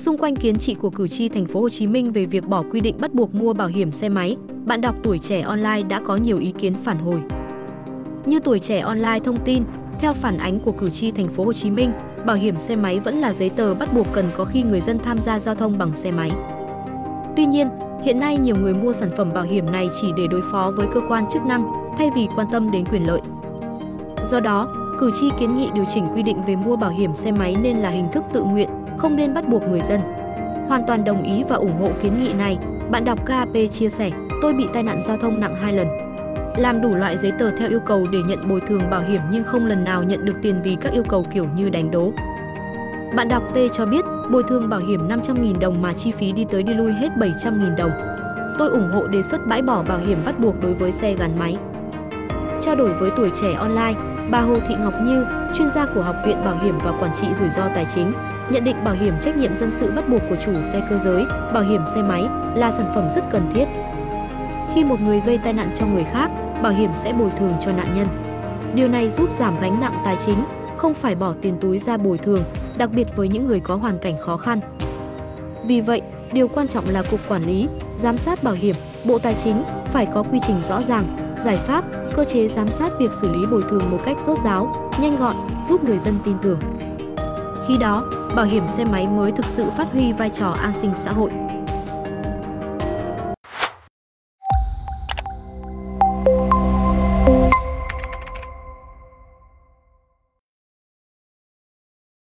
Xung quanh kiến nghị của cử tri thành phố Hồ Chí Minh về việc bỏ quy định bắt buộc mua bảo hiểm xe máy, bạn đọc Tuổi Trẻ Online đã có nhiều ý kiến phản hồi. Như Tuổi Trẻ Online thông tin, theo phản ánh của cử tri thành phố Hồ Chí Minh, bảo hiểm xe máy vẫn là giấy tờ bắt buộc cần có khi người dân tham gia giao thông bằng xe máy. Tuy nhiên, hiện nay nhiều người mua sản phẩm bảo hiểm này chỉ để đối phó với cơ quan chức năng, thay vì quan tâm đến quyền lợi. Do đó, cử tri kiến nghị điều chỉnh quy định về mua bảo hiểm xe máy nên là hình thức tự nguyện, không nên bắt buộc người dân. Hoàn toàn đồng ý và ủng hộ kiến nghị này, bạn đọc KAP chia sẻ, tôi bị tai nạn giao thông nặng 2 lần. Làm đủ loại giấy tờ theo yêu cầu để nhận bồi thường bảo hiểm nhưng không lần nào nhận được tiền vì các yêu cầu kiểu như đánh đố. Bạn đọc T cho biết, bồi thường bảo hiểm 500.000 đồng mà chi phí đi tới đi lui hết 700.000 đồng. Tôi ủng hộ đề xuất bãi bỏ bảo hiểm bắt buộc đối với xe gắn máy. Trao đổi với Tuổi Trẻ Online, bà Hồ Thị Ngọc Như, chuyên gia của Học viện Bảo hiểm và Quản trị Rủi ro Tài chính, nhận định bảo hiểm trách nhiệm dân sự bắt buộc của chủ xe cơ giới, bảo hiểm xe máy là sản phẩm rất cần thiết. Khi một người gây tai nạn cho người khác, bảo hiểm sẽ bồi thường cho nạn nhân. Điều này giúp giảm gánh nặng tài chính, không phải bỏ tiền túi ra bồi thường, đặc biệt với những người có hoàn cảnh khó khăn. Vì vậy, điều quan trọng là Cục Quản lý, Giám sát Bảo hiểm, Bộ Tài chính phải có quy trình rõ ràng, giải pháp, cơ chế giám sát việc xử lý bồi thường một cách rốt ráo, nhanh gọn, giúp người dân tin tưởng. Khi đó, bảo hiểm xe máy mới thực sự phát huy vai trò an sinh xã hội.